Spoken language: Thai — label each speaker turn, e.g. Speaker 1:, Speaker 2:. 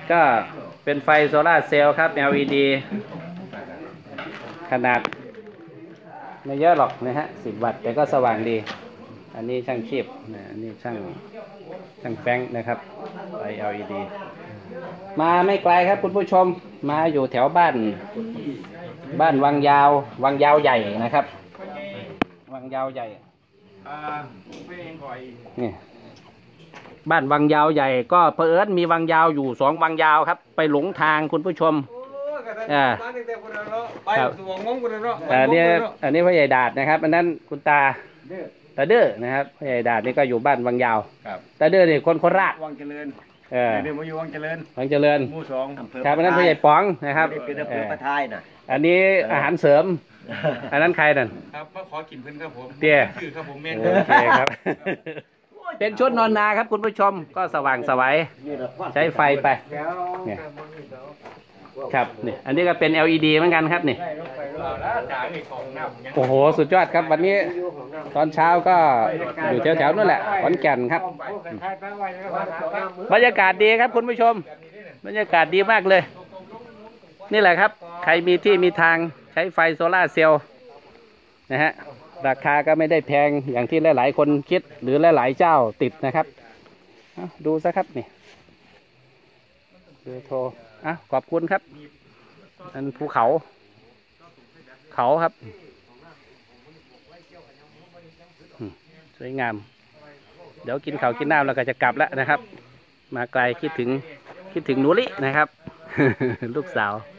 Speaker 1: ก็เป็นไฟโซลาร์เซลล์ครับ LED ขนาดไม่เยอะหรอกนะฮะ10 วัตต์แต่ก็สว่างดีอันนี้ช่างชีพนะอันนี้ช่างแฟงนะครับไฟ LED มาไม่ไกลครับคุณผู้ชมมาอยู่แถวบ้านวังยาวใหญ่นะครับวังยาวใหญ่นี่บ้านวังยาวใหญ่ก็เผอิญมีวังยาวอยู่2 วังยาวครับไปหลงทางคุณผู้ชมครับอันนี้พ่อใหญ่ดาดนะครับอันนั้นคุณตาเด้อนะครับพ่อใหญ่ดาดนี่ก็อยู่บ้านวังยาวตาเด้อนี่คนโคราชวังเจริญเดี๋ยวมาอยู่วังเจริญหมู่ 2ครับอันนั้นพ่อใหญ่ป๋องนะครับเป็นอำเภอประทายนะอันนี้อาหารเสริมอันนั้นใครนั่นครับมาขอกินเพิ่นครับผมเตี้ยคือครับผมแม่โอเคครับเป็นชุดนอนนาครับคุณผู้ชมก็สว่างสวยใช้ไฟไปเนี่ยครับนี่อันนี้ก็เป็น LED เหมือนกันครับนี่โอ้โหสุดยอดครับวันนี้ตอนเช้าก็อยู่แถวๆนั่นแหละขอนแก่นครับบรรยากาศดีครับคุณผู้ชมบรรยากาศดีมากเลยนี่แหละครับใครมีที่มีทางใช้ไฟโซล่าร์เซลล์นะฮะราคาก็ไม่ได้แพงอย่างที่หลายๆคนคิดหรือหลายๆเจ้าติดนะครับดูซะครับนี่โทรขอบคุณครับอันภูเขาครับสวยงามเดี๋ยวกินข้าวกินน้ำแล้วก็จะกลับแล้วนะครับมาไกลคิดถึงหนูลินะครับ ลูกสาว